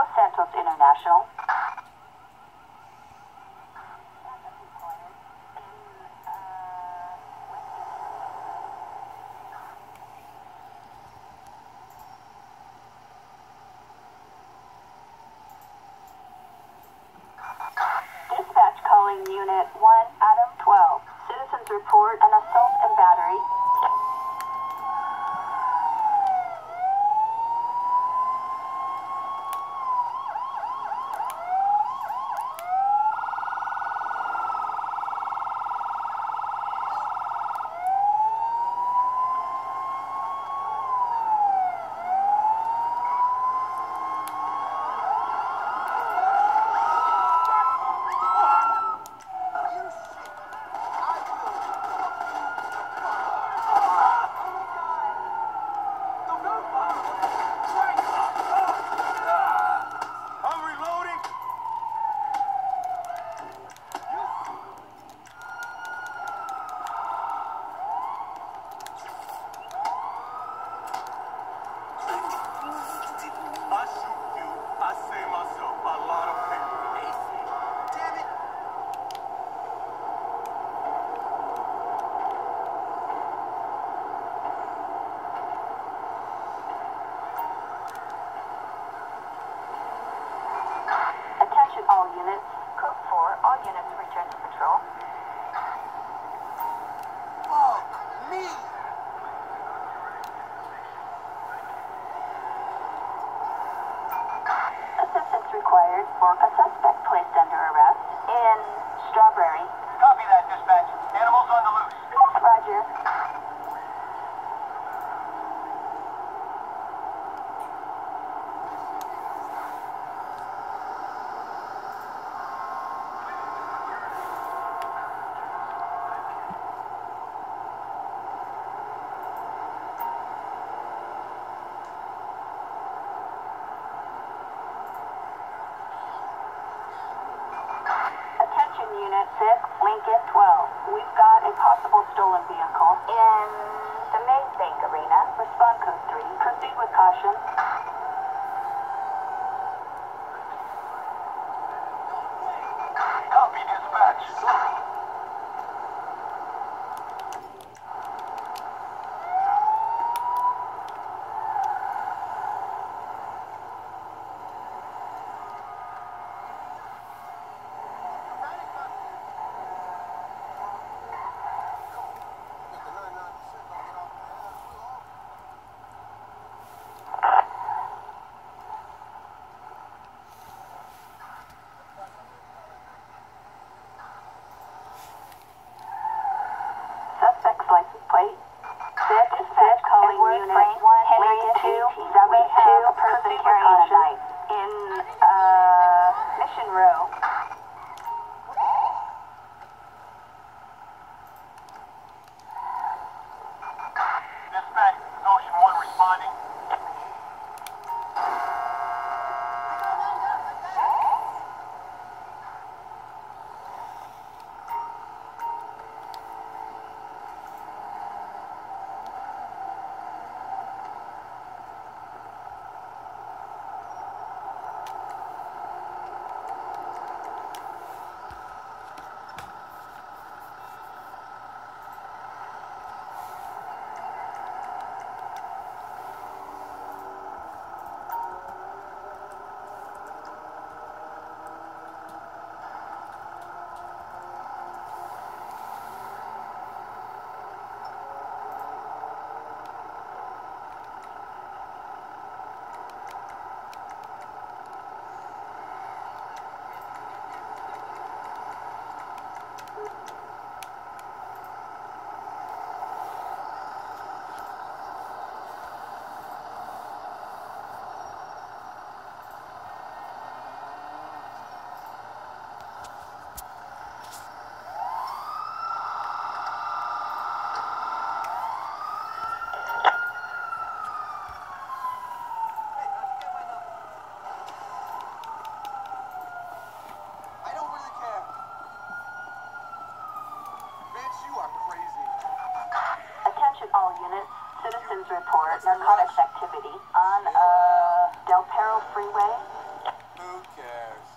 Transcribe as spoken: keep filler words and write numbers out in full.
Los Santos International. Dispatch calling Unit one, Adam twelve. Citizens report an assault and battery. All units, code four, all units return to patrol. Fuck me! Assistance required for a suspect placed under arrest in Strawberry. Copy that, dispatch. Animals on the loose. Roger. Unit six, Lincoln twelve. We've got a possible stolen vehicle in the Maze Bank Arena. Respond code three. Proceed with caution. Copy, dispatch. Suspect's license plate. Dispatch calling Unit one, Henry two, Zoe two, person carrying a knife in, uh, Mission Row. Dispatch, Ocean one responding. All units, citizens report narcotics activity on uh, Del Perro Freeway. Who cares?